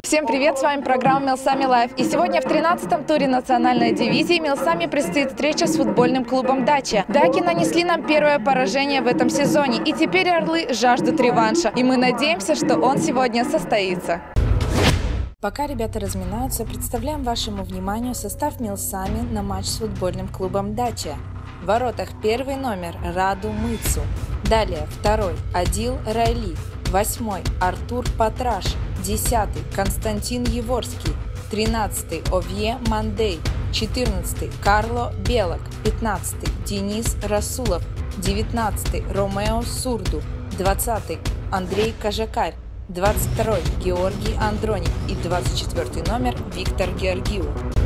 Всем привет, с вами программа Милсами Лайв. И сегодня в 13-м туре национальной дивизии Милсами предстоит встреча с футбольным клубом «Дача». Даки нанесли нам первое поражение в этом сезоне, и теперь орлы жаждут реванша. И мы надеемся, что он сегодня состоится. Пока ребята разминаются, представляем вашему вниманию состав Милсами на матч с футбольным клубом «Дача». В воротах первый номер Раду Мыцу. Далее второй Адил Райли. 8-й Артур Патраш, 10-й Константин Еворский, 13-й Овье Мандей, 14-й Карло Белок, 15-й Денис Расулов, 19-й Ромео Сурду, 20-й Андрей Кажакарь, 22-й Георгий Андроник и 24-й номер Виктор Георгиу.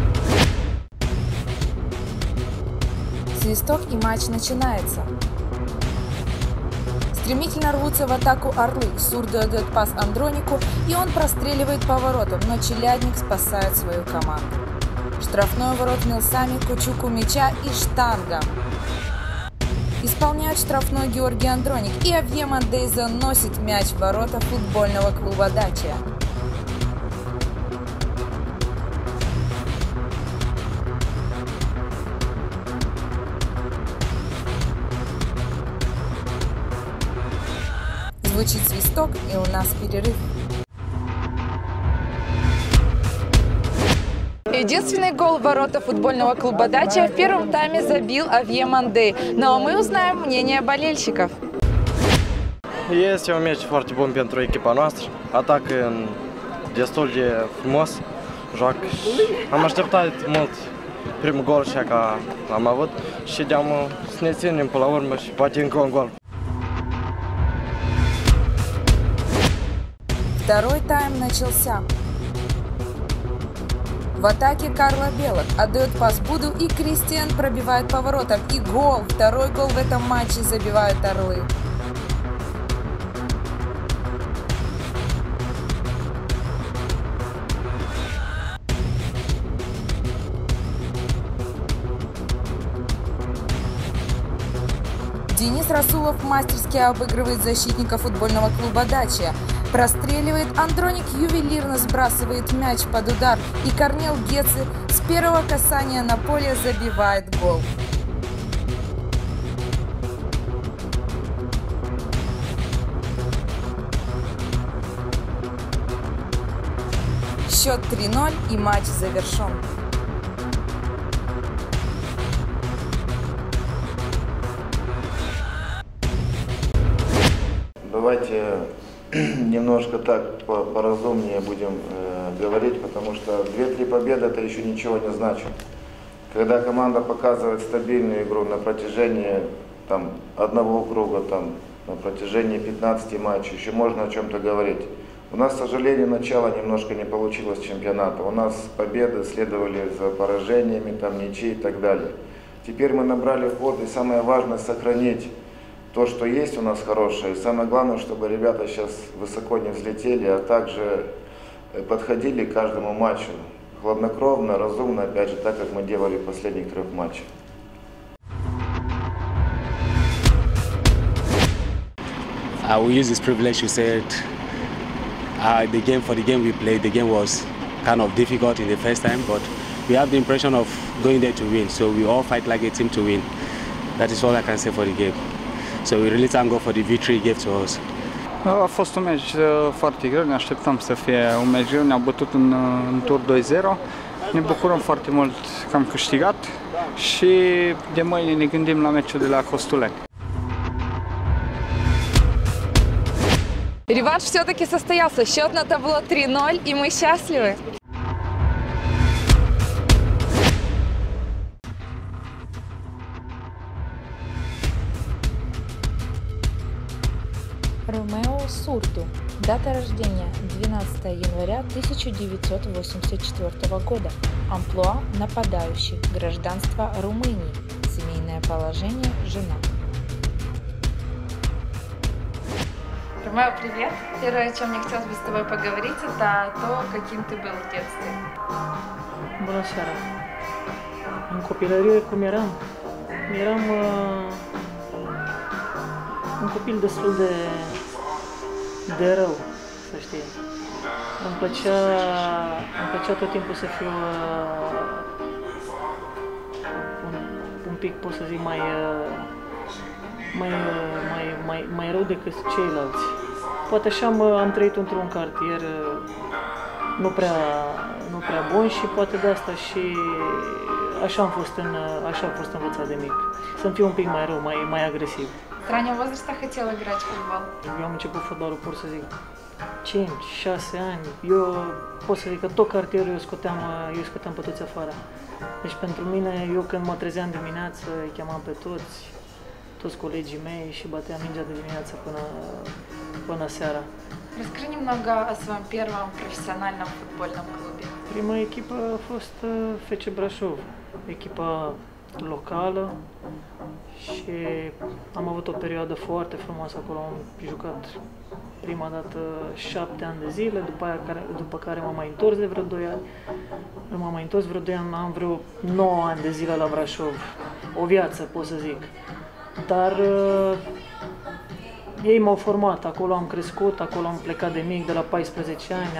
Свисток и матч начинается. Стремительно рвутся в атаку орлы. Сурду отдает пас Андронику, и он простреливает поворотом, но челядник спасает свою команду. Штрафной ворот Милсами, Кучуку мяча и штанга. Исполняет штрафной Георгий Андроник, и Овье Мандей заносит мяч в ворота футбольного клуба «Дача». Звучит свисток, и у нас перерыв. Единственный гол в ворота футбольного клуба «Дача» в первом тайме забил Овье Мандей. Но мы узнаем мнение болельщиков. Este un meci foarte bun pentru echipa noastră. Atacă destul de frumos, joacă. Am așteptat mult primul gol și că l-am avut și de-am să ne ținem până la urmă și poate încă un gol. Второй тайм начался. В атаке Карло Белок отдает пас Буду, и Кристиан пробивает поворотом. И гол! Второй гол в этом матче забивают орлы. Денис Расулов мастерски обыгрывает защитника футбольного клуба «Дача». Простреливает, Андроник ювелирно сбрасывает мяч под удар, и Корнел Геце с первого касания на поле забивает гол. Счет 3-0, и матч завершен. Давайте немножко так поразумнее будем говорить, потому что 2-3 победы это еще ничего не значит. Когда команда показывает стабильную игру на протяжении одного круга, на протяжении 15 матчей, еще можно о чем-то говорить. У нас, к сожалению, начало немножко не получилось чемпионата. У нас победы следовали за поражениями, ничьи и так далее. Теперь мы набрали ход, и самое важное сохранить то, что есть у нас хорошее. И самое главное, чтобы ребята сейчас высоко не взлетели, а также подходили к каждому матчу хладнокровно, разумно, опять же, так, как мы делали в последних 3 матчах. I will use this privilege to say it. For the game we played, the game was kind of difficult in the first time, but we have the impression of going there to win. So we all fight like a team to win. That is all I can say for the game. So we really thank God for the victory he gave to us. A fost un meci foarte greu, ne așteptam să fie un meci greu, ne-au bătut în tur 2-0. Ne bucurăm foarte mult că am câștigat și de mâine ne gândim la meciul de la Costuleni. Реванш все-таки состоялся. Счет на табло 3-0, и мы счастливы. Ромео Сурду. Дата рождения 12 января 1984 года. Амплуа – нападающий. Гражданство Румынии. Семейное положение – жена. Ромео, привет! Первое, о чем мне хотелось бы с тобой поговорить, это то, каким ты был в детстве. Bună seara! În copilărie cum eram? Eram un copil destul de rău, să știi. Îmi plăcea tot timpul să fiu un pic, pot să zic, mai rău decât ceilalți. Poate așa am trăit într-un cartier nu prea bun și poate de asta și așa am fost învățat de mic. Să fiu un pic mai rău, mai agresiv. С раннего возраста хотел играть в футбол? Eu am început fotbalul, pot să zic, 5-6 ani. Eu pot să zic că tot cartierul eu scoteam pe toți afară. Deci pentru mine, eu când mă trezeam dimineață, îi chemam pe toți colegii mei și bateam mingea de dimineață până seara. Расскажи немного о своем первом профессиональном футбольном клубе. Prima echipă a fost FC Brașov, echipa locală și am avut o perioadă foarte frumoasă acolo. Am jucat prima dată 7 ani de zile, după care m-am mai întors de vreo 2 ani. M-am mai întors vreo 2 ani, am vreo 9 ani de zile la Brașov. O viață, pot să zic. Dar ei m-au format, acolo am crescut, acolo am plecat de mic, de la 14 ani,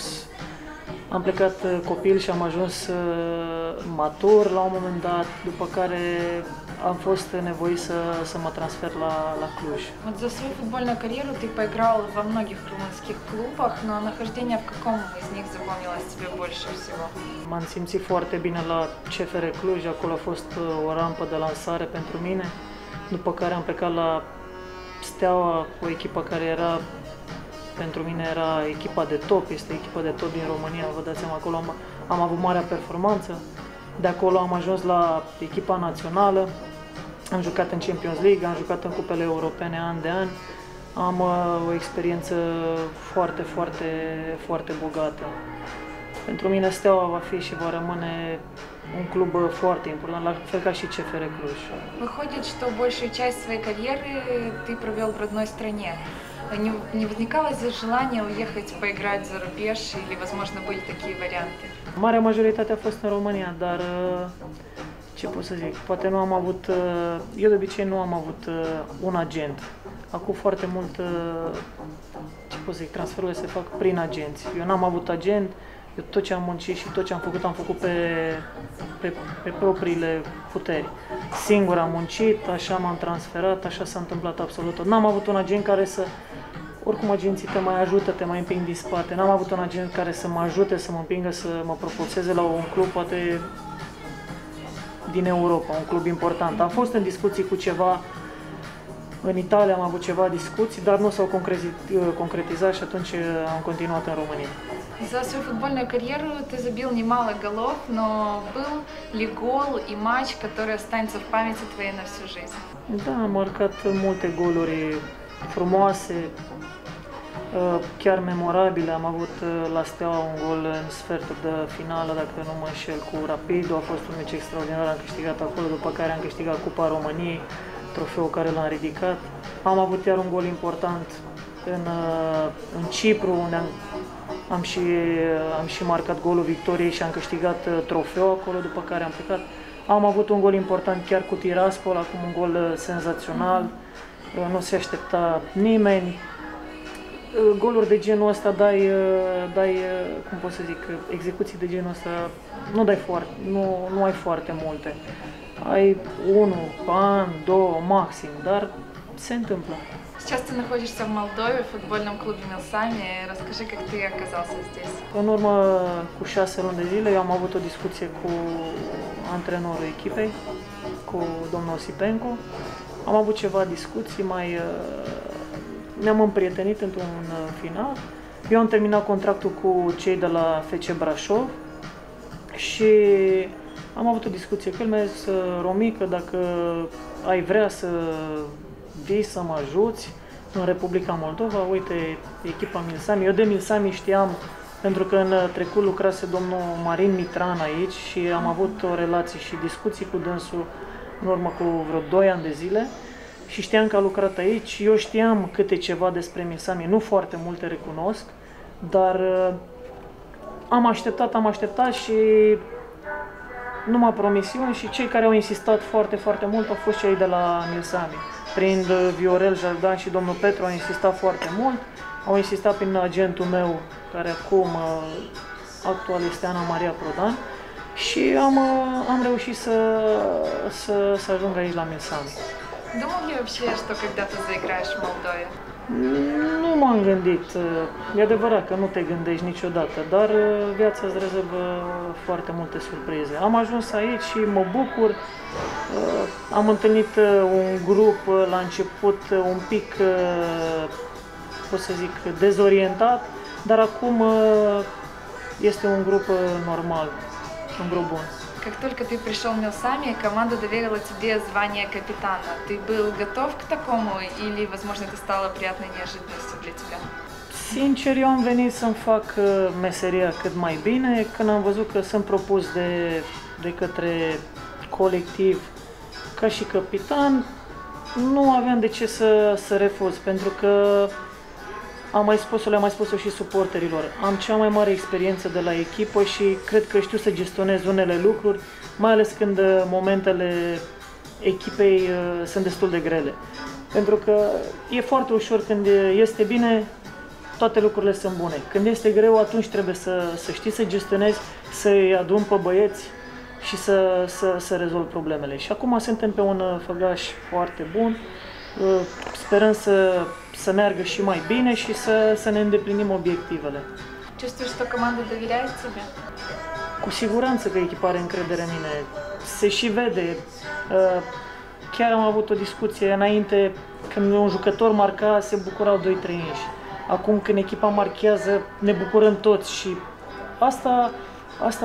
am plecat copil și am ajuns matur la un moment dat, după care am fost nevoit să mă transfer la Cluj. Вот за свою футбольную карьеру ты поиграл во многих румынских клубах, но нахождение в каком из них запомнилось тебе больше всего? M-am simțit foarte bine la CFR Cluj, acolo a fost o rampă de lansare pentru mine, după care am plecat la Steaua, o echipă care pentru mine era echipa de top, este echipa de top din România, vă dați seama, acolo am avut marea performanță. De acolo am ajuns la echipa națională, am jucat în Champions League, am jucat în cupele europene an de an. Am o experiență foarte, foarte, foarte bogată. Pentru mine Steaua va fi și va rămâne un club foarte important, la fel ca și CFR Cluj. Выходит, что большую часть своей карьеры ты провел в родной стране. Не возникало здесь желания уехать поиграть за рубеж или, возможно, были такие варианты? Marea majoritate a fost în România, dar ce pot să zic, poate nu am avut, eu de obicei nu am avut un agent. Acum foarte mult, ce pot să zic, transferurile se fac prin agenți. Eu n-am avut agent, eu tot ce am muncit și tot ce am făcut pe propriile puteri. Singur am muncit, așa m-am transferat, așa s-a întâmplat absolut tot. N-am avut un agent care să... Oricum agenții te mai ajută, te mai împing din spate. N-am avut un agent care să mă ajute, să mă împingă, să mă propulseze la un club, poate din Europa, un club important. Am fost în discuții cu ceva, în Italia am avut ceva discuții, dar nu s-au concretizat și atunci am continuat în România. За свою футбольную карьеру ты забил немало голов, но был ли гол и матч, который останется в памяти твоей на всю жизнь? Da, am marcat multe goluri frumoase, chiar memorabile. Am avut la Steaua un gol în sfertul de finală, dacă nu mă înșel, cu Rapidul. A fost un meci extraordinar, am câștigat acolo, după care am câștigat Cupa României, trofeul care l-am ridicat. Am avut iar un gol important în Cipru, unde am și marcat golul victoriei și am câștigat trofeul acolo, după care am plecat. Am avut un gol important chiar cu Tiraspol, acum un gol senzațional, nu se aștepta nimeni. Goluri de genul ăsta dai, cum pot să zic, execuții de genul ăsta nu ai foarte multe. Ai 1 an, 2 maxim, dar se întâmplă. Сейчас ты находишься в Молдове, в футбольном клубе Милсами. Расскажи, как ты оказался здесь. În urmă cu 6 luni de zile eu am avut o discuție cu antrenorul echipei, cu domnul Osipenko. Am avut ceva discuții, ne-am împrietenit într-un final. Eu am terminat contractul cu cei de la FC Brașov și am avut o discuție cu el. Mi-a zis: Romică, dacă ai vrea să vii să mă ajuți în Republica Moldova, uite, echipa Milsami. Eu de Milsami știam, pentru că în trecut lucrase domnul Marin Mitran aici și am avut o relație și discuții cu dânsul în urmă cu vreo 2 ani de zile și știam că a lucrat aici. Eu știam câte ceva despre Milsami, nu foarte multe recunosc, dar am așteptat și numai promisiuni și cei care au insistat foarte, foarte mult au fost cei de la Milsami. Prin Viorel Jaldan și domnul Petru au insistat foarte mult, au insistat prin agentul meu care acum actual este Ana Maria Prodan, și am reușit să ajung aici la Milsami. Думал ли вообще, что когда-то заиграешь в Молдове? Nu m-am gândit. E adevărat că nu te gândești niciodată, dar viața îți rezervă foarte multe surprize. Am ajuns aici și mă bucur. Am întâlnit un grup la început un pic, pot să zic, dezorientat, dar acum este un grup normal, un grup bun. Как только ты пришел в Милсами, команда доверила тебе звание капитана. Ты был готов к такому или, возможно, это стало приятной неожиданностью для тебя? Sincer, eu am venit să-mi fac meseria cât mai bine. Când am văzut că sunt propus de către colectiv ca și capitan, nu aveam de ce să refuz, pentru că le-am mai spus-o și suporterilor. Am cea mai mare experiență de la echipă și cred că știu să gestionez unele lucruri, mai ales când momentele echipei sunt destul de grele. Pentru că e foarte ușor când este bine, toate lucrurile sunt bune. Când este greu, atunci trebuie să știi să gestionezi, să-i adun pe băieți și să rezolvi problemele. Și acum suntem pe un făgaș foarte bun, sperăm să meargă și mai bine și să ne îndeplinim obiectivele. Чувствуешь, что команда доверяет тебе? Cu siguranță că echipa are încredere în mine. Se și vede. Chiar am avut o discuție înainte, când un jucător marca, se bucurau 2-3 inși. Acum când echipa marchează, ne bucurăm toți și asta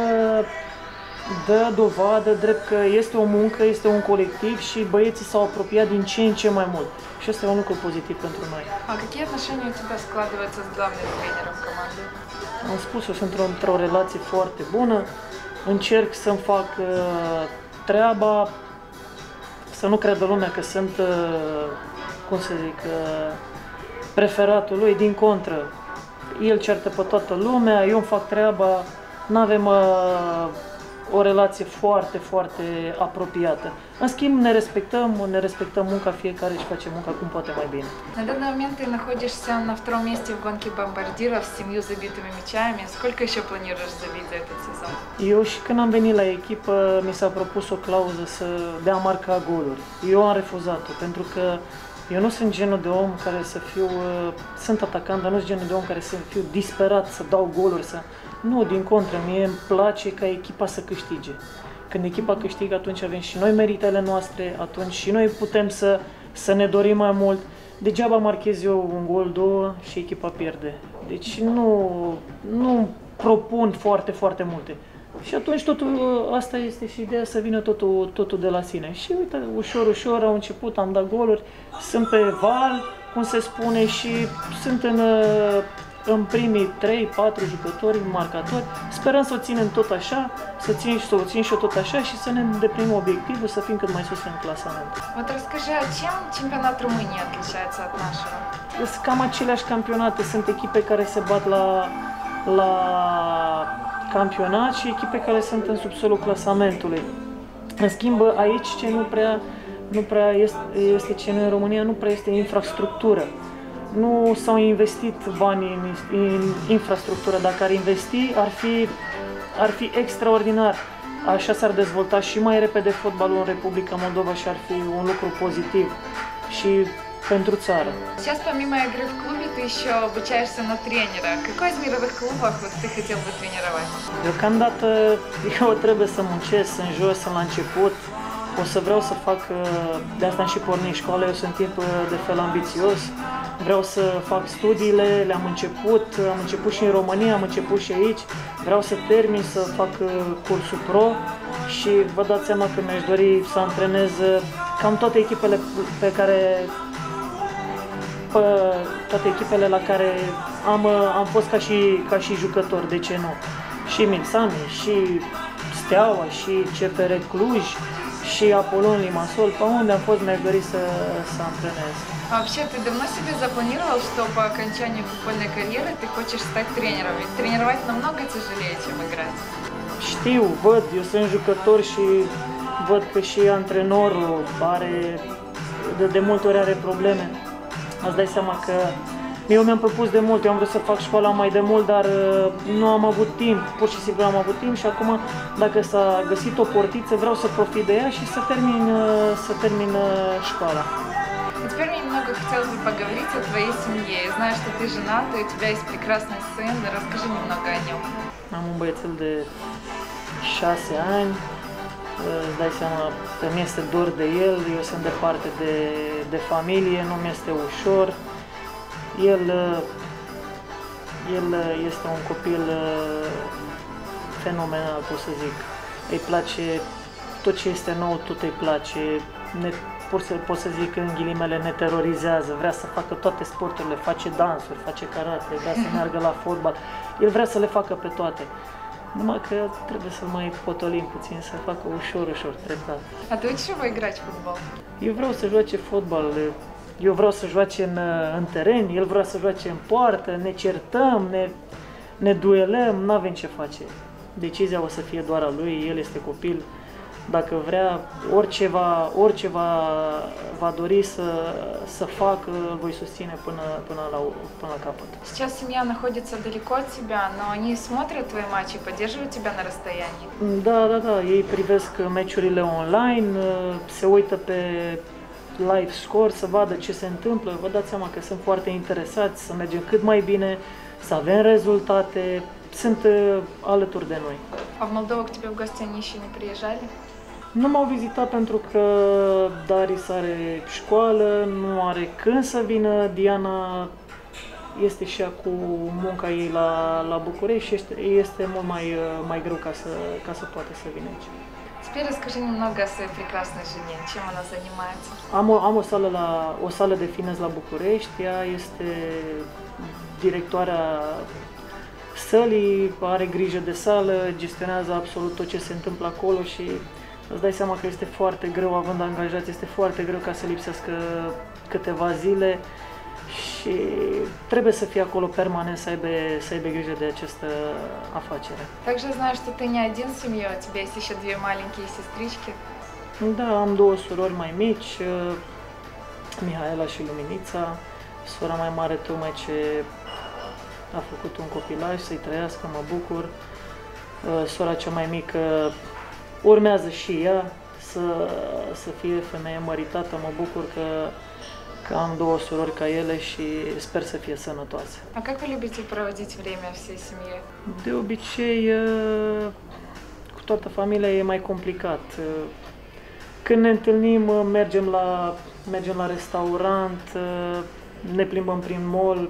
dă dovadă drept că este o muncă, este un colectiv și băieții s-au apropiat din ce în ce mai mult. Și asta e un lucru pozitiv pentru noi. А какие отношения у тебя складываются с главным тренером команды? Am spus, eu sunt într-o relație foarte bună, încerc să-mi fac treaba, să nu creadă lumea că sunt, cum să zic, preferatul lui, din contră. El certă pe toată lumea, eu îmi fac treaba, n-avem o relație foarte, foarte apropiată. În schimb, ne respectăm munca, fiecare își face munca cum poate mai bine. На данный момент ты находишься на втором месте в гонке бомбардиров с 7 забитыми мячами. Сколько еще планируешь забить за этот сезон? Eu și când am venit la echipă, mi s-a propus o clauză de a marca goluri. Eu am refuzat-o, pentru că eu nu sunt genul de om care să fiu, sunt atacant, dar nu sunt genul de om care să fiu disperat, să dau goluri, Nu, din contră, mie îmi place ca echipa să câștige. Când echipa câștigă, atunci avem și noi meritele noastre, atunci și noi putem să ne dorim mai mult. Degeaba marchez eu un gol, două și echipa pierde. Deci nu propun foarte, foarte multe. Și atunci asta este și ideea, să vină totul de la sine. Și uite, ușor, ușor au început, am dat goluri, sunt pe val, cum se spune, și sunt în primii 3-4 jucători marcatori. Sperăm să o ținem tot așa, să o țin și eu tot așa și să ne îndeplinim obiectivul, să fim cât mai sus în clasament. Вот расскажи, а чем чемпионат Румынии отличается от нашего? Sunt cam aceleași campionate, sunt echipe care se bat la campionat și echipe care sunt în subsolul clasamentului. În schimb, aici ce nu prea este ce în România, nu prea este infrastructură. Nu s-au investit bani în infrastructură. Dacă ar investi, ar fi extraordinar. Așa s-ar dezvolta și mai repede fotbalul în Republica Moldova și ar fi un lucru pozitiv și pentru țară. Сейчас помимо игры в клубе ты еще обучаешься на тренера. Какой из мировых клубов вот ты хотел бы тренировать? Deocamdată eu trebuie să muncesc, sunt jos, sunt la început. O să vreau să fac, de asta am și pornit școala, eu sunt tip de fel ambițios. Vreau să fac studiile, le-am început și în România, am început și aici. Vreau să termin, să fac cursul pro și vă dați seama că mi-aș dori să antrenez cam toate echipele la care am fost ca și jucător, de ce nu? Și Milsami, și Steaua, și CFR Cluj, și Apolon Limassol, pe unde am fost, mi-aș dori să antrenez. А вообще, ты давно себе запланировал, что по окончании футбольной карьеры ты хочешь стать тренером? Ведь тренировать намного тяжелее, чем играть. Știu, văd, eu sunt jucător și văd că și antrenorul de multe ori are probleme. Îți dai seama că Eu mi-am propus de mult, eu am vrut să fac școala mai de mult, dar nu am avut timp, pur și simplu am avut timp și acum, dacă s-a găsit o portiță, vreau să profit de ea și să termin școala. Теперь мне немного хотелось бы поговорить о твоей семье. Я знаю, что ты женат, и у тебя есть прекрасный сын. Расскажи немного о нем. Am un băiețel de 6 ani, îți dai seama că mi este dor de el, eu sunt departe de familie, nu mi este ușor. El este un copil fenomenal, pot să zic. Îi place tot ce este nou, tot îi place. Pot să zic în ghilimele, ne terorizează, vrea să facă toate sporturile, face dansuri, face karate, vrea să meargă la fotbal. El vrea să le facă pe toate. Numai că trebuie să mai potolim puțin, să facă ușor, treptat. А ты учишь его играть в футбол? Eu vreau să joace fotbal, eu vreau să joace în teren, el vrea să joace în poartă, ne certăm, ne duelăm, nu avem ce face. Decizia o să fie doar a lui, el este copil. Dacă vrea, orice va dori să facă, îl voi susține până la capăt. Сейчас семья находится далеко от тебя, но они смотрят твои матчи и поддерживают тебя на расстоянии. Da, ei privesc meciurile online, se uită pe live score să vadă ce se întâmplă. Vă dați seama că sunt foarte interesați să mergem cât mai bine, să avem rezultate, sunt alături de noi. А в Молдову к тебе в гости они еще не приезжали? Nu m-au vizitat pentru că Daris are școală, nu are când să vină, Diana este și ea cu munca ei la București și este mult mai greu ca să poată să vină aici. Теперь расскажи немного о своей прекрасной жене, чем она занимается. Am o sală de fitness la București, ea este directoarea sălii, are grijă de sală, gestionează absolut tot ce se întâmplă acolo și îți dai seama că este foarte greu, având angajați, este foarte greu ca să lipsească câteva zile și trebuie să fie acolo permanent, să aibă grijă de această afacere. Также знаю, что ты не один в семье, у тебя есть еще две маленькие сестрички. Da, am două surori mai mici, Mihaela și Luminița, sora mai mare tocmai ce a făcut un copilaj, să-i trăiască, mă bucur. Sora cea mai mică urmează și ea să fie femeie măritată, mă bucur că am două surori ca ele și sper să fie sănătoase. А как вы любите проводить время всей семьей? De obicei, cu toată familia e mai complicat. Când ne întâlnim, mergem la restaurant, ne plimbăm prin mall,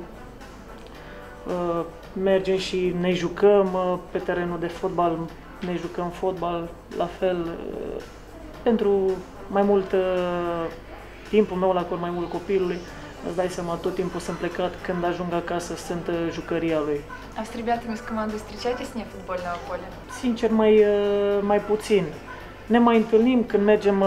mergem și ne jucăm pe terenul de fotbal, ne jucăm fotbal, la fel, pentru mai mult timpul meu la cor, mai mult copilului, îți dai seama, tot timpul sunt plecat, când ajung acasă sunt jucăria lui. А с ребятами с командой встречаетесь вне футбольного поля? Sincer, mai puțin. Ne mai întâlnim când mergem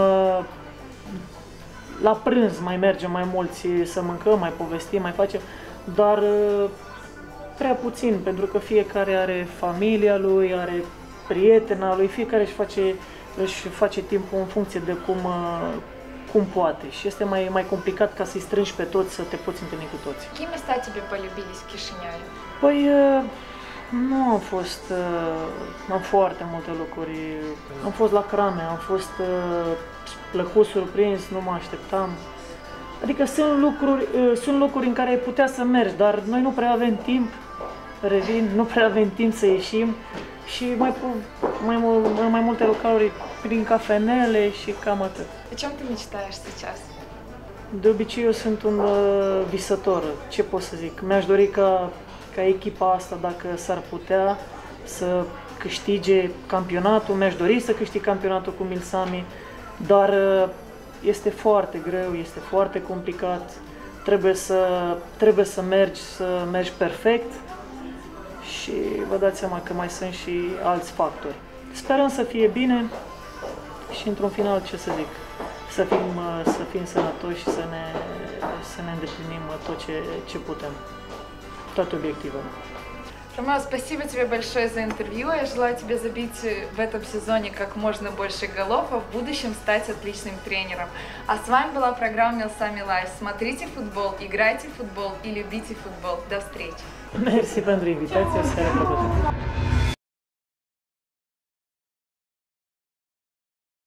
la prânz, mai mergem mai mulți să mâncăm, mai povestim, mai facem, dar prea puțin, pentru că fiecare are familia lui, are prietena lui, fiecare își face timpul în funcție de cum poate și este mai complicat ca să-i strângi pe toți, să te poți întâlni cu toți. Какие места тебе полюбились в Кишиневе? Păi, nu am fost, am foarte multe locuri. Am fost la Crame, am fost plăcut surprins, nu mă așteptam. Adică sunt locuri în care ai putea să mergi, dar noi nu prea avem timp, nu prea avem timp să ieșim și mai multe locuri prin cafenele și cam atât. О чем ты mечтаешь сейчас? De obicei eu sunt un visător, ce pot să zic? Mi-aș dori ca echipa asta, dacă s-ar putea, să câștige campionatul, mi-aș dori să câștig campionatul cu Milsami, dar este foarte greu, este foarte complicat, trebuie să mergi perfect și vă dați seama că mai sunt și alți factori. Sperăm să fie bine și într-un final, ce să zic, să fim sănătoși și să ne îndeplinim tot ce putem, toate obiectivele. Ромео, спасибо тебе большое за интервью. Я желаю тебе забить в этом сезоне как можно больше голов, а в будущем стать отличным тренером. А с вами была программа Милсами Лайв. Смотрите футбол, играйте в футбол и любите футбол. До встречи! Mersi pentru invitație, o seară plăcută!